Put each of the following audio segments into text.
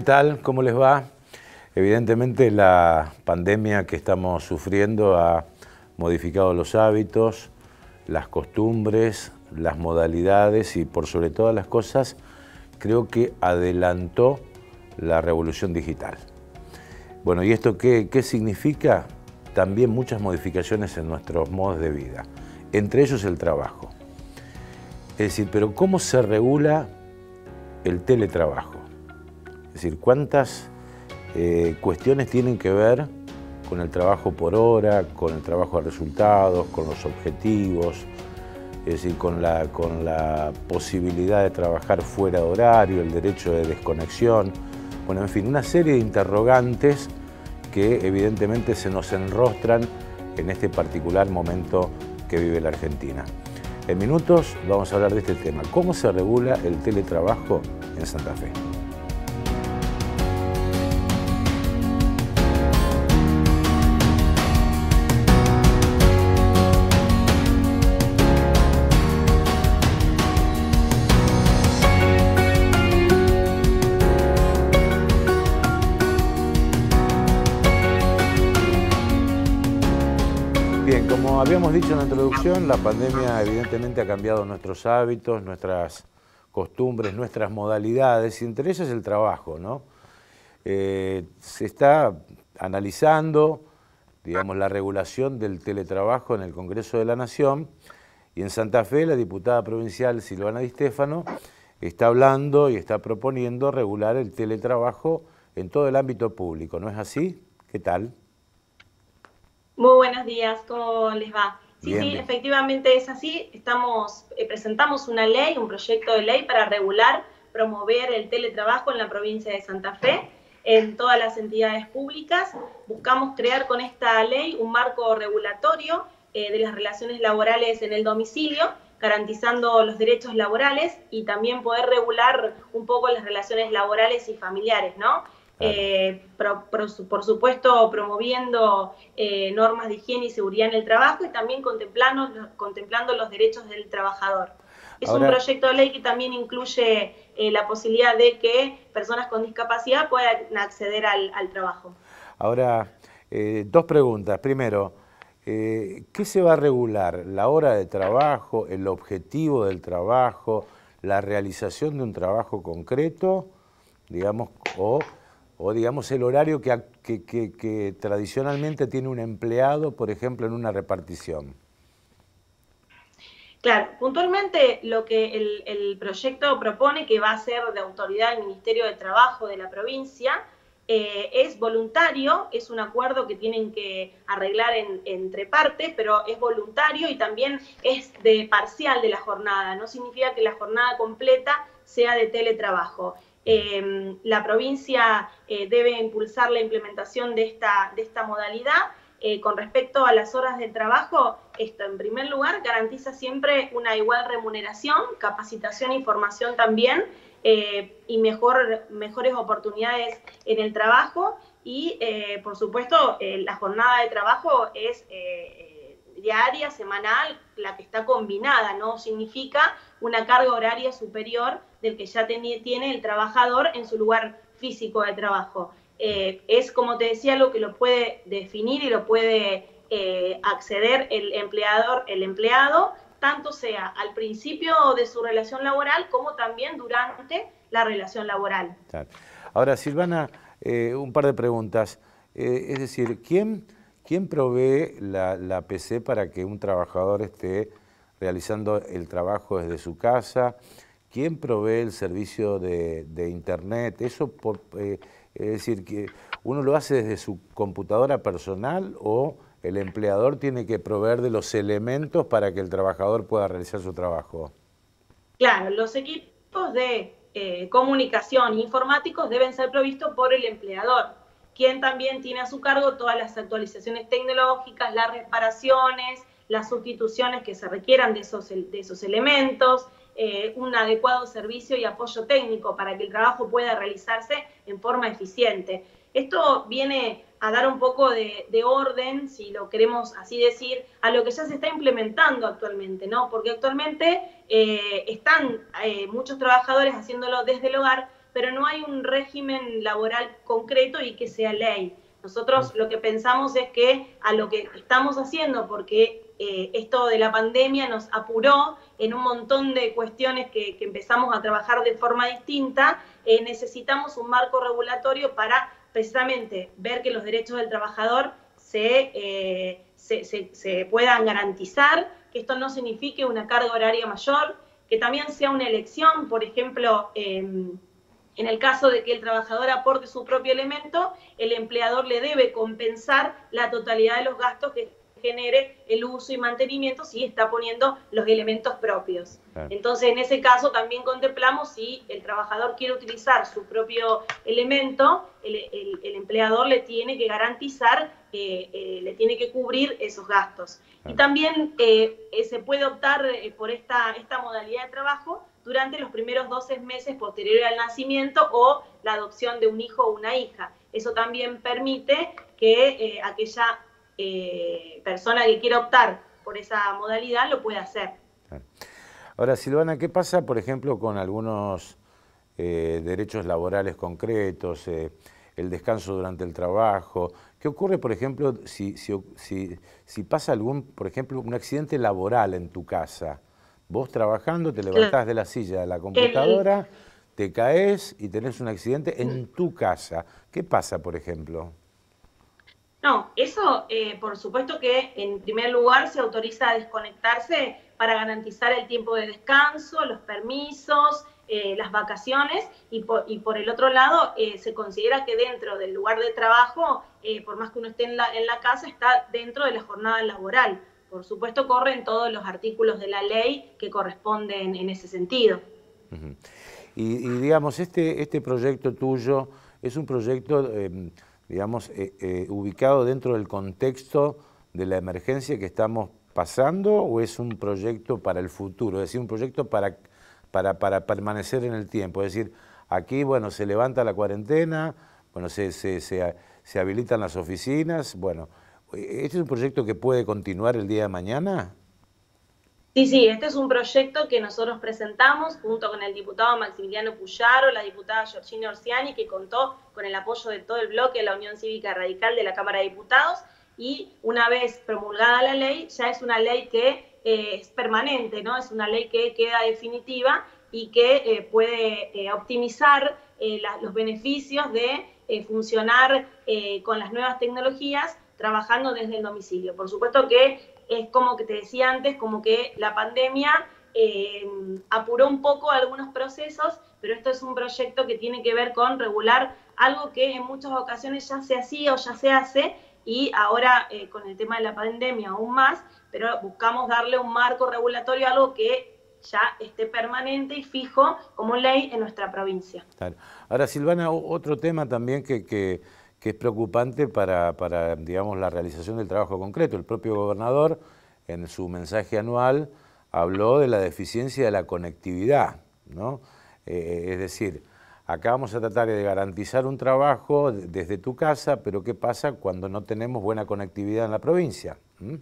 tal? ¿Cómo les va? Evidentemente la pandemia que estamos sufriendo ha modificado los hábitos, las costumbres, las modalidades y por sobre todas las cosas creo que adelantó la revolución digital. Bueno, ¿y esto qué significa? También muchas modificaciones en nuestros modos de vida, entre ellos el trabajo. Es decir, pero ¿cómo se regula el teletrabajo? Es decir, ¿cuántas cuestiones tienen que ver con el trabajo por hora, con el trabajo de resultados, con los objetivos, es decir, con la posibilidad de trabajar fuera de horario, el derecho de desconexión? Bueno, en fin, una serie de interrogantes que evidentemente se nos enrostran en este particular momento que vive la Argentina. En minutos vamos a hablar de este tema, ¿cómo se regula el teletrabajo en Santa Fe? Bien, como habíamos dicho en la introducción, la pandemia evidentemente ha cambiado nuestros hábitos, nuestras costumbres, nuestras modalidades, y entre ellas el trabajo, ¿no? Se está analizando, digamos, la regulación del teletrabajo en el Congreso de la Nación, y en Santa Fe la diputada provincial Silvana Di Stéfano está hablando y está proponiendo regular el teletrabajo en todo el ámbito público, ¿no es así? ¿Qué tal? Muy buenos días, ¿cómo les va? Sí, Bien, sí, bien. efectivamente es así. Presentamos una ley, un proyecto de ley para regular, promover el teletrabajo en la provincia de Santa Fe, en todas las entidades públicas. Buscamos crear con esta ley un marco regulatorio de las relaciones laborales en el domicilio, garantizando los derechos laborales y también poder regular un poco las relaciones laborales y familiares, ¿no? Claro. Por supuesto, promoviendo normas de higiene y seguridad en el trabajo y también contemplando los derechos del trabajador. Es un Ahora, proyecto de ley que también incluye la posibilidad de que personas con discapacidad puedan acceder al trabajo. Ahora, dos preguntas. Primero, ¿qué se va a regular? ¿La hora de trabajo, el objetivo del trabajo, la realización de un trabajo concreto, digamos, o digamos el horario que tradicionalmente tiene un empleado, por ejemplo, en una repartición? Claro, puntualmente lo que el proyecto propone, que va a ser de autoridad del Ministerio de Trabajo de la provincia, es voluntario, es un acuerdo que tienen que arreglar entre partes, pero es voluntario y también es de parcial de la jornada, no significa que la jornada completa sea de teletrabajo. La provincia debe impulsar la implementación de esta modalidad. Con respecto a las horas de trabajo, esto en primer lugar garantiza siempre una igual remuneración, capacitación y formación también, y mejores oportunidades en el trabajo y por supuesto la jornada de trabajo es diaria, semanal, la que está combinada, no significa una carga horaria superior del que ya tiene el trabajador en su lugar físico de trabajo. Es, como te decía, lo que lo puede definir y lo puede acceder el empleado, tanto sea al principio de su relación laboral como también durante la relación laboral. Claro. Ahora, Silvana, un par de preguntas. Es decir, ¿quién provee la PC para que un trabajador esté realizando el trabajo desde su casa? ¿Quién provee el servicio de Internet? Es decir, que ¿uno lo hace desde su computadora personal o el empleador tiene que proveer de los elementos para que el trabajador pueda realizar su trabajo? Claro, los equipos de comunicación informáticos deben ser provistos por el empleador, quien también tiene a su cargo todas las actualizaciones tecnológicas, las reparaciones, las sustituciones que se requieran de esos elementos, un adecuado servicio y apoyo técnico para que el trabajo pueda realizarse en forma eficiente. Esto viene a dar un poco de orden, si lo queremos así decir, a lo que ya se está implementando actualmente, ¿no? Porque actualmente están muchos trabajadores haciéndolo desde el hogar, pero no hay un régimen laboral concreto y que sea ley. Nosotros lo que pensamos es que a lo que estamos haciendo, porque esto de la pandemia nos apuró en un montón de cuestiones que empezamos a trabajar de forma distinta, necesitamos un marco regulatorio para precisamente ver que los derechos del trabajador se puedan garantizar, que esto no signifique una carga horaria mayor, que también sea una elección, por ejemplo, en el caso de que el trabajador aporte su propio elemento, el empleador le debe compensar la totalidad de los gastos que genere el uso y mantenimiento si está poniendo los elementos propios. Claro. Entonces, en ese caso también contemplamos si el trabajador quiere utilizar su propio elemento, el empleador le tiene que garantizar, le tiene que cubrir esos gastos. Claro. Y también se puede optar por esta modalidad de trabajo durante los primeros 12 meses posteriores al nacimiento o la adopción de un hijo o una hija. Eso también permite que aquella persona que quiera optar por esa modalidad lo pueda hacer. Ahora, Silvana, ¿qué pasa, por ejemplo, con algunos derechos laborales concretos, el descanso durante el trabajo? ¿Qué ocurre, por ejemplo, si pasa algún, por ejemplo, un accidente laboral en tu casa? Vos trabajando, te levantás de la silla de la computadora, te caes y tenés un accidente en tu casa. ¿Qué pasa, por ejemplo? No, eso por supuesto que en primer lugar se autoriza a desconectarse para garantizar el tiempo de descanso, los permisos, las vacaciones y por el otro lado se considera que dentro del lugar de trabajo, por más que uno esté en la casa, está dentro de la jornada laboral. Por supuesto corren todos los artículos de la ley que corresponden en ese sentido. Uh-huh. Y digamos, este proyecto tuyo es un proyecto digamos, ubicado dentro del contexto de la emergencia que estamos pasando, o es un proyecto para el futuro, es decir, un proyecto para permanecer en el tiempo? Es decir, aquí, bueno, se levanta la cuarentena, bueno, se habilitan las oficinas, bueno, ¿este es un proyecto que puede continuar el día de mañana? Sí, este es un proyecto que nosotros presentamos junto con el diputado Maximiliano Puyaro, la diputada Georgina Orsiani, que contó con el apoyo de todo el bloque de la Unión Cívica Radical de la Cámara de Diputados, y una vez promulgada la ley, ya es una ley que es permanente, ¿no? Es una ley que queda definitiva y que puede optimizar los beneficios de funcionar con las nuevas tecnologías trabajando desde el domicilio. Por supuesto que es como que te decía antes, como que la pandemia apuró un poco algunos procesos, pero esto es un proyecto que tiene que ver con regular algo que en muchas ocasiones ya se hacía o ya se hace, y ahora con el tema de la pandemia aún más, pero buscamos darle un marco regulatorio a algo que ya esté permanente y fijo como ley en nuestra provincia. Claro. Ahora, Silvana, otro tema también que es preocupante para, digamos, la realización del trabajo concreto. El propio gobernador, en su mensaje anual, habló de la deficiencia de la conectividad, ¿no? Es decir, acá vamos a tratar de garantizar un trabajo desde tu casa, pero ¿qué pasa cuando no tenemos buena conectividad en la provincia?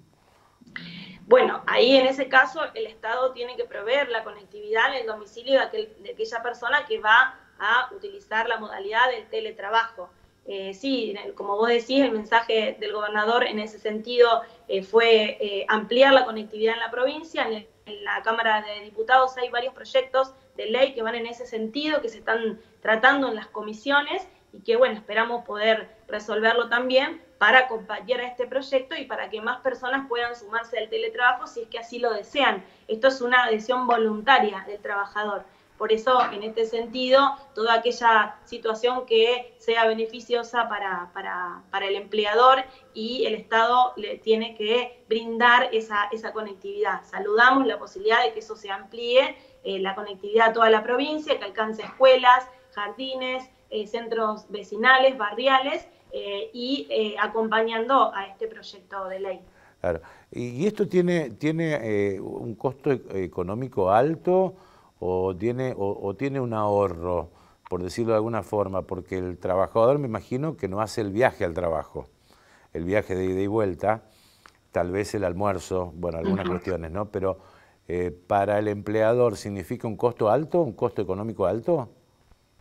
Bueno, ahí en ese caso el Estado tiene que proveer la conectividad en el domicilio de aquella persona que va a utilizar la modalidad del teletrabajo. Sí, como vos decís, el mensaje del gobernador en ese sentido fue ampliar la conectividad en la provincia. En la Cámara de Diputados hay varios proyectos de ley que van en ese sentido, que se están tratando en las comisiones y que, bueno, esperamos poder resolverlo también para acompañar a este proyecto y para que más personas puedan sumarse al teletrabajo si es que así lo desean. Esto es una adhesión voluntaria del trabajador. Por eso, en este sentido, toda aquella situación que sea beneficiosa para el empleador y el Estado le tiene que brindar esa conectividad. Saludamos la posibilidad de que eso se amplíe, la conectividad a toda la provincia, que alcance escuelas, jardines, centros vecinales, barriales, y acompañando a este proyecto de ley. Claro. ¿Y esto tiene un costo económico alto? ¿O tiene un ahorro, por decirlo de alguna forma? Porque el trabajador, me imagino, que no hace el viaje al trabajo, el viaje de ida y vuelta, tal vez el almuerzo, bueno, algunas cuestiones, ¿no? Pero para el empleador, ¿significa un costo alto, un costo económico alto?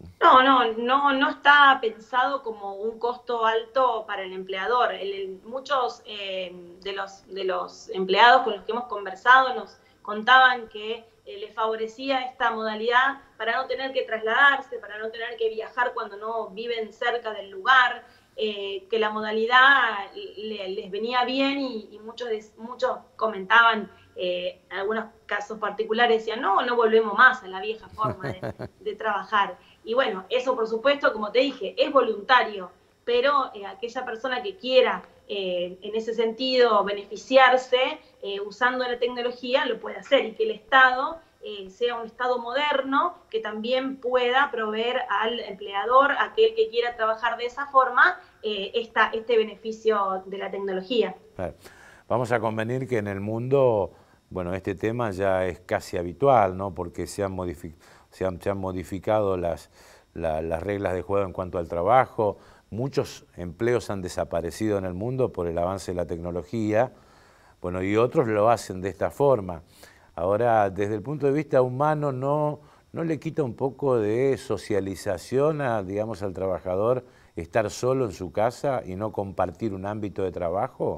No está pensado como un costo alto para el empleador. Muchos de los empleados con los que hemos conversado nos contaban que les favorecía esta modalidad para no tener que trasladarse, para no tener que viajar cuando no viven cerca del lugar, que la modalidad les venía bien y muchos comentaban, en algunos casos particulares decían, no volvemos más a la vieja forma de trabajar. Y bueno, eso por supuesto, como te dije, es voluntario, pero aquella persona que quiera en ese sentido beneficiarse usando la tecnología lo puede hacer, y que el Estado sea un Estado moderno que también pueda proveer al empleador, aquel que quiera trabajar de esa forma, este beneficio de la tecnología. Vamos a convenir que en el mundo, bueno, este tema ya es casi habitual, ¿no? Porque se han modificado las reglas de juego en cuanto al trabajo. Muchos empleos han desaparecido en el mundo por el avance de la tecnología, bueno, y otros lo hacen de esta forma. Ahora, desde el punto de vista humano, ¿no le quita un poco de socialización digamos, al trabajador estar solo en su casa y no compartir un ámbito de trabajo?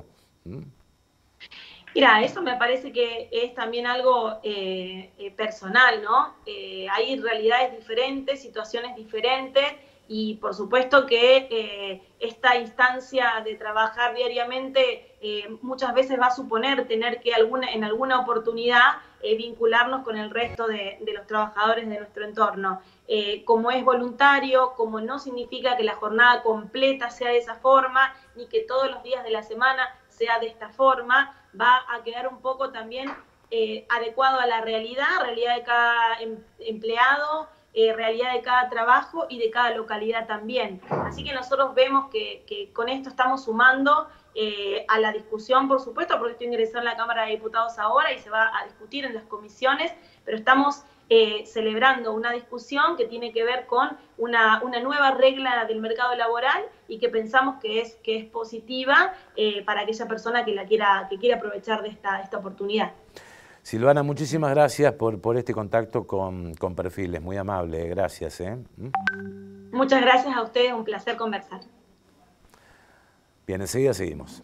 Mira, eso me parece que es también algo personal, ¿no? Hay realidades diferentes, situaciones diferentes, y por supuesto que esta instancia de trabajar diariamente muchas veces va a suponer tener que en alguna oportunidad vincularnos con el resto de los trabajadores de nuestro entorno. Como es voluntario, como no significa que la jornada completa sea de esa forma, ni que todos los días de la semana sea de esta forma, va a quedar un poco también adecuado a la realidad de cada empleado, realidad de cada trabajo y de cada localidad también. Así que nosotros vemos que con esto estamos sumando a la discusión, por supuesto, porque esto ingresó en la Cámara de Diputados ahora y se va a discutir en las comisiones, pero estamos celebrando una discusión que tiene que ver con una nueva regla del mercado laboral, y que pensamos que es positiva para aquella persona que quiera aprovechar de esta oportunidad. Silvana, muchísimas gracias por este contacto con Perfiles, muy amable, gracias. Muchas gracias a ustedes, un placer conversar. Bien, enseguida seguimos.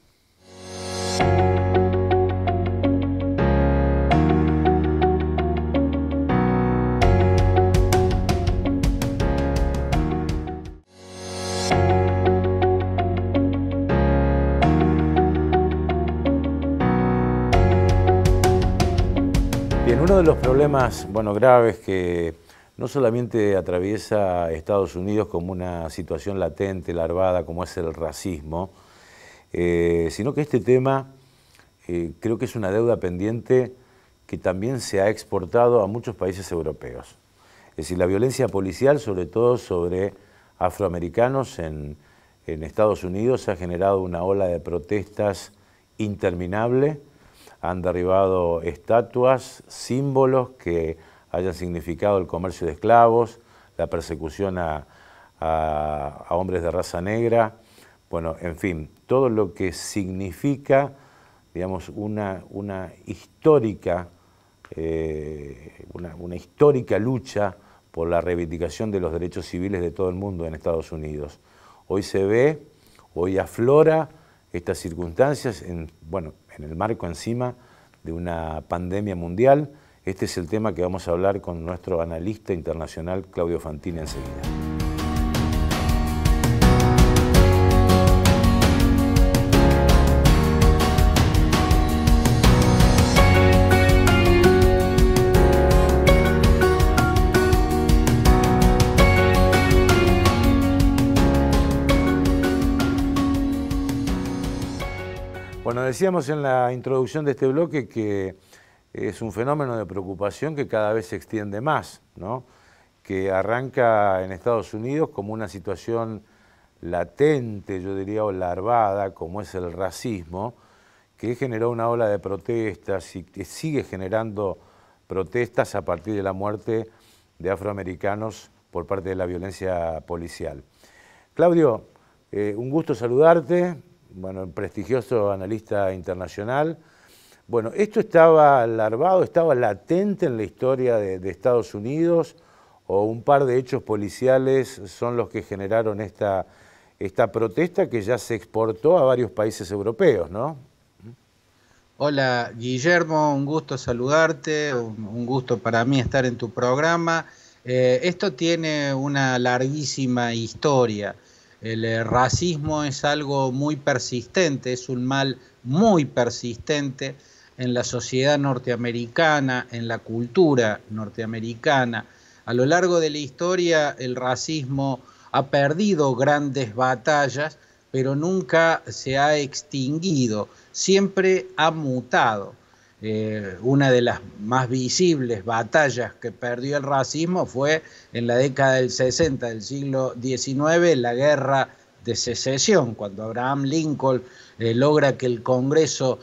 Bien, uno de los problemas, bueno, graves que no solamente atraviesa Estados Unidos como una situación latente, larvada, como es el racismo, sino que este tema creo que es una deuda pendiente que también se ha exportado a muchos países europeos. Es decir, la violencia policial, sobre todo sobre afroamericanos en Estados Unidos, ha generado una ola de protestas interminable. Han derribado estatuas, símbolos que hayan significado el comercio de esclavos, la persecución a hombres de raza negra, bueno, en fin, todo lo que significa, digamos, una histórica lucha por la reivindicación de los derechos civiles de todo el mundo en Estados Unidos. Hoy aflora estas circunstancias en el marco encima de una pandemia mundial. Este es el tema que vamos a hablar con nuestro analista internacional Claudio Fantini enseguida. Bueno, decíamos en la introducción de este bloque que es un fenómeno de preocupación que cada vez se extiende más, ¿no? Que arranca en Estados Unidos como una situación latente, yo diría, o larvada, como es el racismo, que generó una ola de protestas y que sigue generando protestas a partir de la muerte de afroamericanos por parte de la violencia policial. Claudio, un gusto saludarte. Bueno, prestigioso analista internacional. Bueno, ¿esto estaba larvado, estaba latente en la historia de Estados Unidos, o un par de hechos policiales son los que generaron esta protesta que ya se exportó a varios países europeos, ¿no? Hola Guillermo, un gusto saludarte, un gusto para mí estar en tu programa. Esto tiene una larguísima historia. El racismo es algo muy persistente, es un mal muy persistente en la sociedad norteamericana, en la cultura norteamericana. A lo largo de la historia el racismo ha perdido grandes batallas, pero nunca se ha extinguido, siempre ha mutado. Una de las más visibles batallas que perdió el racismo fue en la década del 60 del siglo XIX, la Guerra de Secesión, cuando Abraham Lincoln logra que el Congreso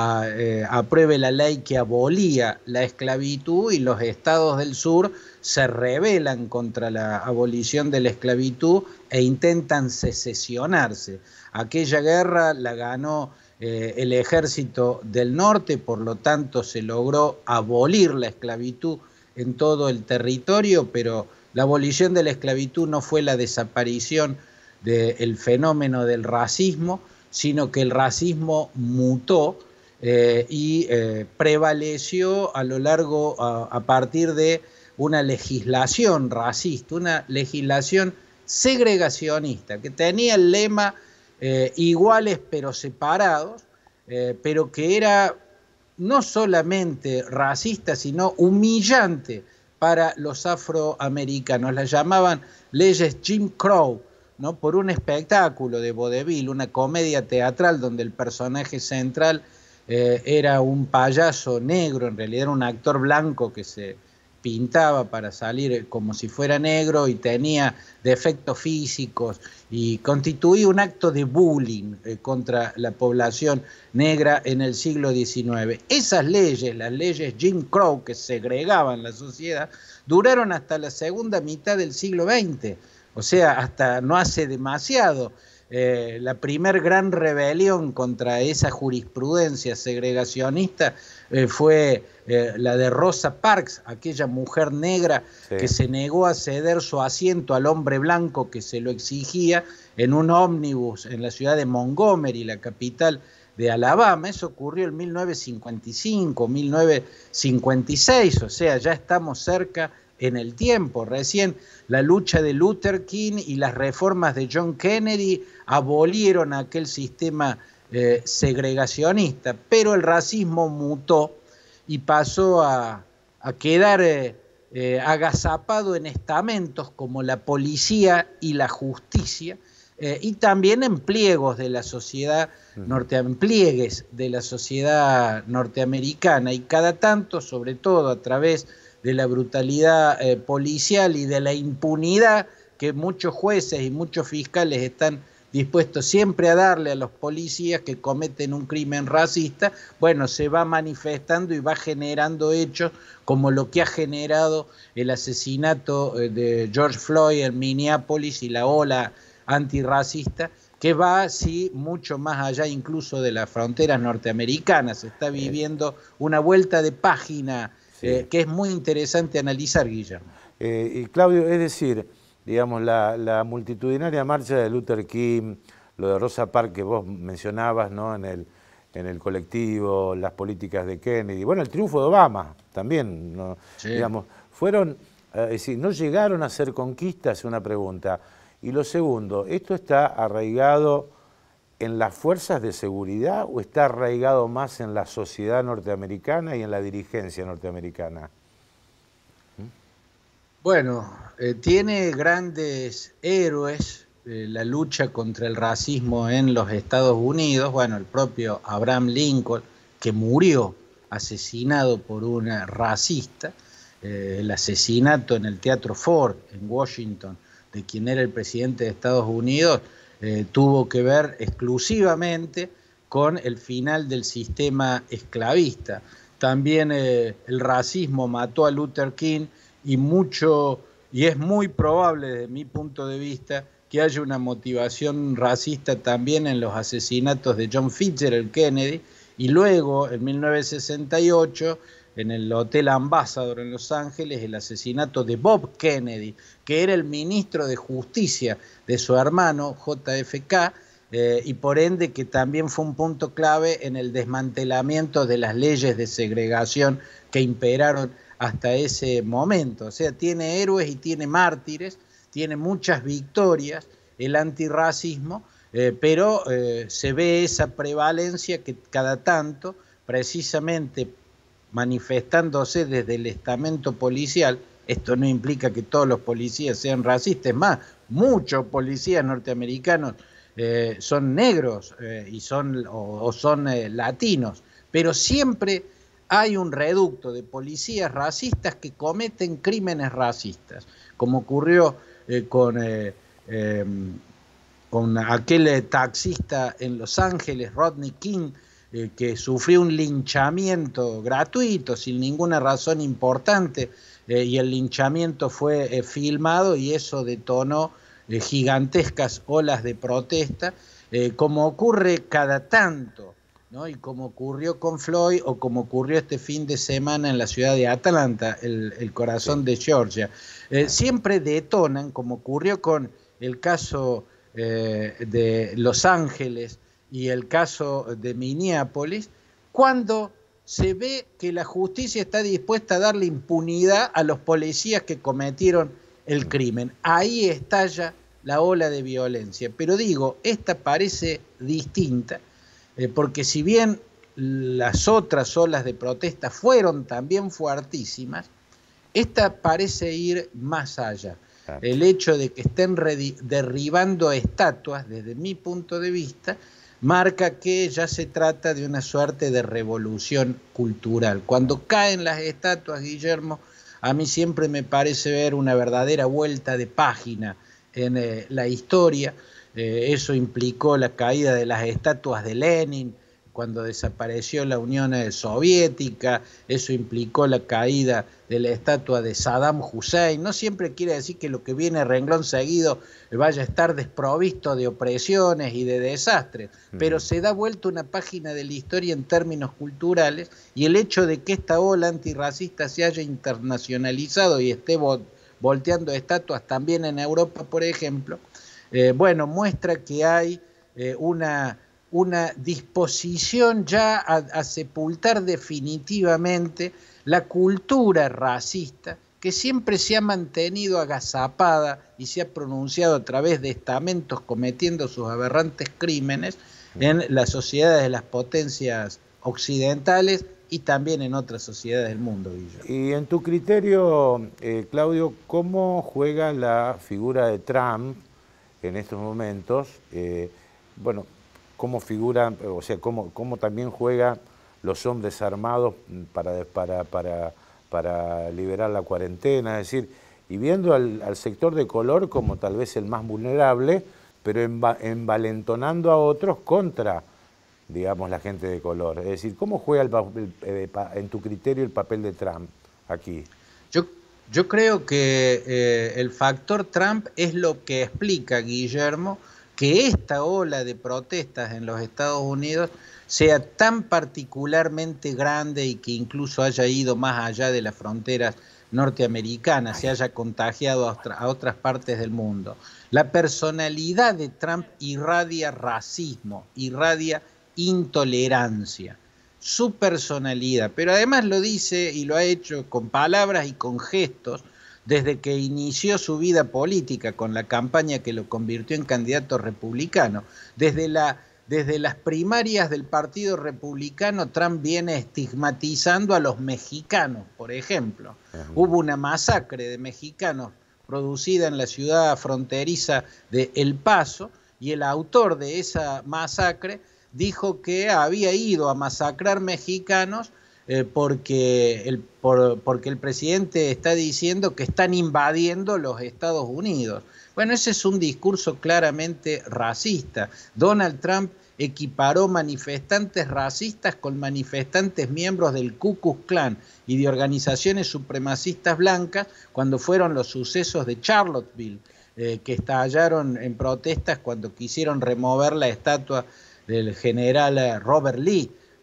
apruebe la ley que abolía la esclavitud y los estados del sur se rebelan contra la abolición de la esclavitud e intentan secesionarse. Aquella guerra la ganó el ejército del norte, por lo tanto se logró abolir la esclavitud en todo el territorio, pero la abolición de la esclavitud no fue la desaparición del fenómeno del racismo, sino que el racismo mutó y prevaleció a lo largo, a partir de una legislación racista, una legislación segregacionista, que tenía el lema iguales pero separados, pero que era no solamente racista, sino humillante para los afroamericanos. La llamaban leyes Jim Crow, ¿no? Por un espectáculo de vodevil, una comedia teatral donde el personaje central era un payaso negro, en realidad era un actor blanco que se pintaba para salir como si fuera negro y tenía defectos físicos y constituía un acto de bullying contra la población negra en el siglo XIX. Esas leyes, las leyes Jim Crow, que segregaban la sociedad, duraron hasta la segunda mitad del siglo XX, o sea, hasta no hace demasiado. La primer gran rebelión contra esa jurisprudencia segregacionista fue la de Rosa Parks, aquella mujer negra que se negó a ceder su asiento al hombre blanco que se lo exigía en un ómnibus en la ciudad de Montgomery, la capital de Alabama. Eso ocurrió en 1955, 1956, o sea, ya estamos cerca en el tiempo. Recién la lucha de Luther King y las reformas de John Kennedy abolieron aquel sistema segregacionista, pero el racismo mutó y pasó a quedar agazapado en estamentos como la policía y la justicia, y también en pliegos de la sociedad pliegues de la sociedad norteamericana, y cada tanto, sobre todo a través de la brutalidad policial y de la impunidad que muchos jueces y muchos fiscales están dispuestos siempre a darle a los policías que cometen un crimen racista, bueno, se va manifestando y va generando hechos como lo que ha generado el asesinato de George Floyd en Minneapolis y la ola antirracista, que va así mucho más allá incluso de las fronteras norteamericanas. Se está viviendo una vuelta de página que es muy interesante analizar, Guillermo. Y Claudio, es decir, digamos, la multitudinaria marcha de Luther King, lo de Rosa Parks que vos mencionabas, ¿no? en el colectivo, las políticas de Kennedy, bueno, el triunfo de Obama también, ¿no? Digamos, fueron, es decir, no llegaron a ser conquistas, es una pregunta. Y lo segundo, ¿esto está arraigado en las fuerzas de seguridad o está arraigado más en la sociedad norteamericana y en la dirigencia norteamericana? Bueno, tiene grandes héroes la lucha contra el racismo en los Estados Unidos. Bueno, el propio Abraham Lincoln, que murió asesinado por un racista, el asesinato en el Teatro Ford en Washington de quien era el presidente de Estados Unidos, tuvo que ver exclusivamente con el final del sistema esclavista. También el racismo mató a Luther King y es muy probable desde mi punto de vista que haya una motivación racista también en los asesinatos de John Fitzgerald Kennedy, y luego en 1968 en el Hotel Ambassador en Los Ángeles el asesinato de Bob Kennedy, que era el ministro de Justicia de su hermano JFK, y por ende que también fue un punto clave en el desmantelamiento de las leyes de segregación que imperaron hasta ese momento. O sea, tiene héroes y tiene mártires, tiene muchas victorias el antirracismo, pero se ve esa prevalencia que cada tanto, precisamente manifestándose desde el estamento policial. Esto no implica que todos los policías sean racistas, más, muchos policías norteamericanos son negros y son latinos, pero siempre hay un reducto de policías racistas que cometen crímenes racistas, como ocurrió con aquel taxista en Los Ángeles, Rodney King, que sufrió un linchamiento gratuito, sin ninguna razón importante, y el linchamiento fue filmado y eso detonó gigantescas olas de protesta, como ocurre cada tanto, ¿no? Y como ocurrió con Floyd o como ocurrió este fin de semana en la ciudad de Atlanta, el corazón de Georgia. Siempre detonan, como ocurrió con el caso de Los Ángeles y el caso de Minneapolis, cuando se ve que la justicia está dispuesta a darle impunidad a los policías que cometieron el crimen. Ahí estalla la ola de violencia. Pero digo, esta parece distinta, porque si bien las otras olas de protesta fueron también fuertísimas, esta parece ir más allá. El hecho de que estén derribando estatuas, desde mi punto de vista, marca que ya se trata de una suerte de revolución cultural. Cuando caen las estatuas, Guillermo, a mí siempre me parece ver una verdadera vuelta de página en la historia. Eso implicó la caída de las estatuas de Lenin cuando desapareció la Unión Soviética, eso implicó la caída de la estatua de Saddam Hussein. No siempre quiere decir que lo que viene renglón seguido vaya a estar desprovisto de opresiones y de desastres, pero se da vuelta una página de la historia en términos culturales, y el hecho de que esta ola antirracista se haya internacionalizado y esté volteando estatuas también en Europa, por ejemplo, bueno, muestra que hay una disposición ya a sepultar definitivamente la cultura racista que siempre se ha mantenido agazapada y se ha pronunciado a través de estamentos cometiendo sus aberrantes crímenes en las sociedades de las potencias occidentales y también en otras sociedades del mundo, Guillermo. Y en tu criterio, Claudio, ¿cómo juega la figura de Trump en estos momentos? Bueno, cómo figura, o sea, cómo también juega los hombres armados para liberar la cuarentena, es decir, y viendo al sector de color como tal vez el más vulnerable, pero envalentonando a otros contra, digamos, la gente de color. Es decir, ¿cómo juega en tu criterio el papel de Trump aquí? Yo creo que el factor Trump es lo que explica, Guillermo, que esta ola de protestas en los Estados Unidos sea tan particularmente grande y que incluso haya ido más allá de las fronteras norteamericanas, se haya contagiado a otras partes del mundo. La personalidad de Trump irradia racismo, irradia intolerancia, su personalidad, pero además lo dice y lo ha hecho con palabras y con gestos, desde que inició su vida política con la campaña que lo convirtió en candidato republicano. Desde las primarias del Partido Republicano, Trump viene estigmatizando a los mexicanos, por ejemplo. Hubo una masacre de mexicanos producida en la ciudad fronteriza de El Paso, y el autor de esa masacre dijo que había ido a masacrar mexicanos porque el presidente está diciendo que están invadiendo los Estados Unidos. Bueno, ese es un discurso claramente racista. Donald Trump equiparó manifestantes racistas con manifestantes miembros del Ku Klux Klan y de organizaciones supremacistas blancas cuando fueron los sucesos de Charlottesville, que estallaron en protestas cuando quisieron remover la estatua del general Robert Lee.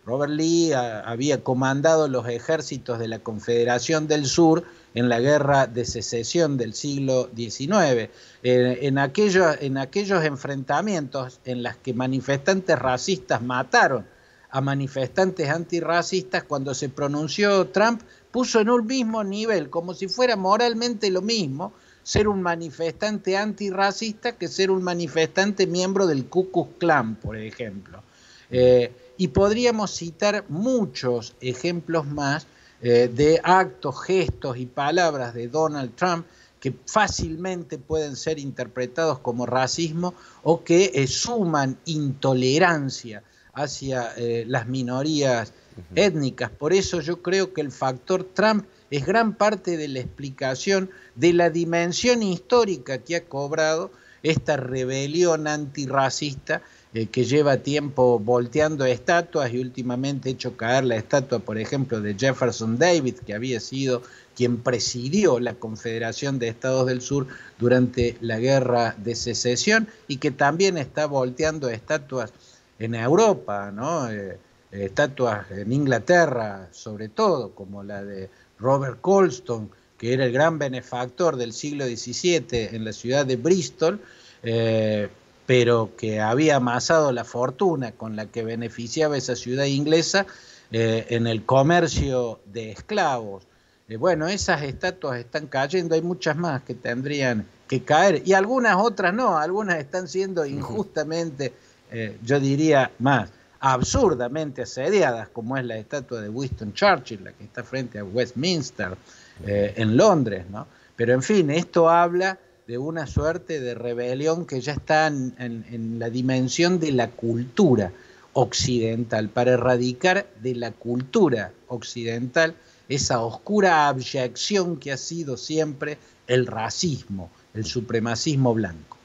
Robert Lee había comandado los ejércitos de la Confederación del Sur en la Guerra de Secesión del siglo XIX. En aquellos enfrentamientos en los que manifestantes racistas mataron a manifestantes antirracistas, cuando se pronunció Trump, puso en un mismo nivel, como si fuera moralmente lo mismo, ser un manifestante antirracista que ser un manifestante miembro del Ku Klux Klan, por ejemplo. Y podríamos citar muchos ejemplos más de actos, gestos y palabras de Donald Trump que fácilmente pueden ser interpretados como racismo o que suman intolerancia hacia las minorías étnicas. Por eso yo creo que el factor Trump es gran parte de la explicación de la dimensión histórica que ha cobrado esta rebelión antirracista que lleva tiempo volteando estatuas y últimamente hecho caer la estatua, por ejemplo, de Jefferson Davis, que había sido quien presidió la Confederación de Estados del Sur durante la Guerra de Secesión, y que también está volteando estatuas en Europa, ¿no? Estatuas en Inglaterra, sobre todo, como la de Robert Colston, que era el gran benefactor del siglo XVII en la ciudad de Bristol, pero que había amasado la fortuna con la que beneficiaba esa ciudad inglesa en el comercio de esclavos. Bueno, esas estatuas están cayendo, hay muchas más que tendrían que caer, y algunas otras no, algunas están siendo injustamente, yo diría más, absurdamente asediadas, como es la estatua de Winston Churchill, la que está frente a Westminster, en Londres, ¿no? Pero en fin, esto habla de una suerte de rebelión que ya está en la dimensión de la cultura occidental, para erradicar de la cultura occidental esa oscura abyección que ha sido siempre el racismo, el supremacismo blanco.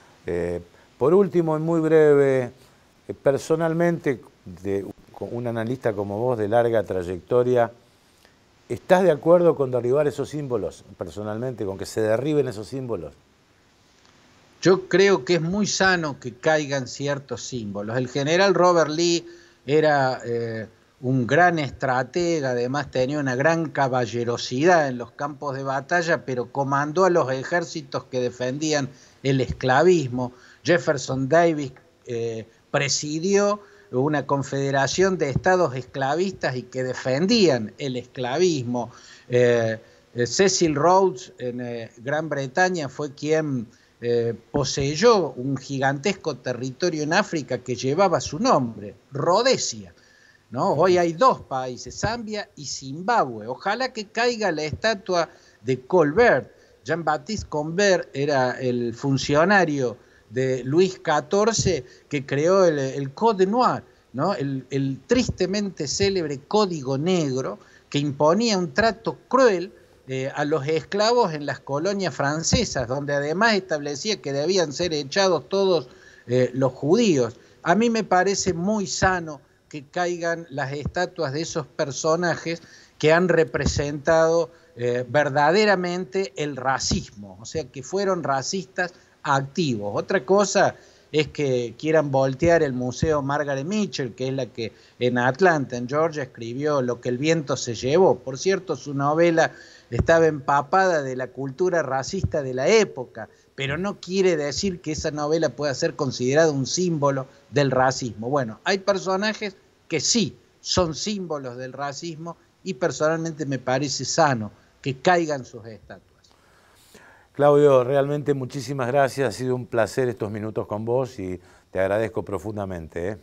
Por último, y muy breve, personalmente, un analista como vos de larga trayectoria, ¿estás de acuerdo con derribar esos símbolos, personalmente, con que se derriben esos símbolos? Yo creo que es muy sano que caigan ciertos símbolos. El general Robert Lee era un gran estratega, además tenía una gran caballerosidad en los campos de batalla, pero comandó a los ejércitos que defendían el esclavismo. Jefferson Davis presidió una confederación de estados esclavistas y que defendían el esclavismo. Cecil Rhodes en Gran Bretaña fue quien poseyó un gigantesco territorio en África que llevaba su nombre, Rhodesia, ¿no? Hoy hay dos países, Zambia y Zimbabue. Ojalá que caiga la estatua de Colbert. Jean-Baptiste Colbert era el funcionario de Luis XIV que creó el Code Noir, ¿no? El tristemente célebre Código Negro que imponía un trato cruel a los esclavos en las colonias francesas, donde además establecía que debían ser echados todos los judíos. A mí me parece muy sano que caigan las estatuas de esos personajes que han representado verdaderamente el racismo, o sea, que fueron racistas activos. Otra cosa es que quieran voltear el Museo Margaret Mitchell, que es la que en Atlanta, en Georgia, escribió Lo que el viento se llevó. Por cierto, su novela estaba empapada de la cultura racista de la época, pero no quiere decir que esa novela pueda ser considerada un símbolo del racismo. Bueno, hay personajes que sí son símbolos del racismo y personalmente me parece sano que caigan sus estatuas. Claudio, realmente muchísimas gracias, ha sido un placer estos minutos con vos y te agradezco profundamente.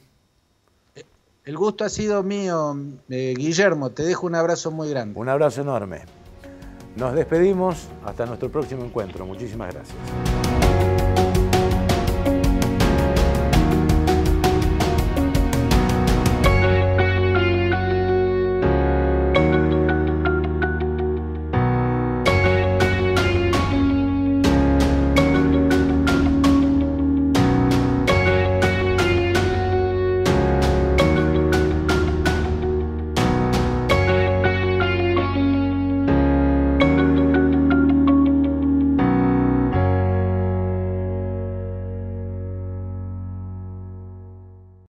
El gusto ha sido mío, Guillermo, te dejo un abrazo muy grande. Un abrazo enorme. Nos despedimos hasta nuestro próximo encuentro. Muchísimas gracias.